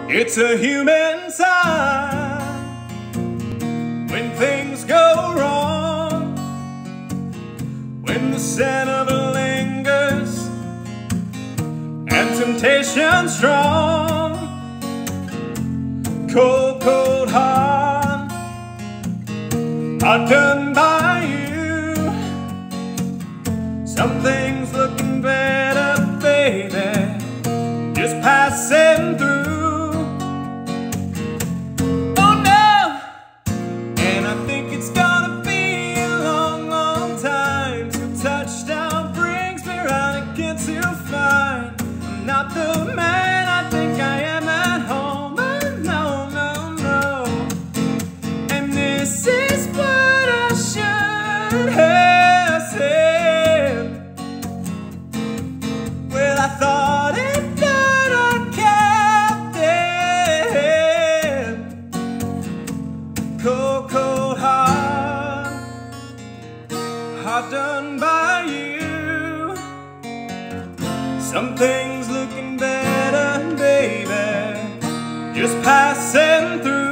It's a human sign when things go wrong, when the scent of it lingers and temptation strong. Cold, cold heart, done by you. Something's looking better, baby, just passing through. Not the man I think I am at home. No, no, no. And this is what I should have said. Well, I thought it, but I kept it. Cold, cold heart done by you. Something's looking better, baby, just passing through.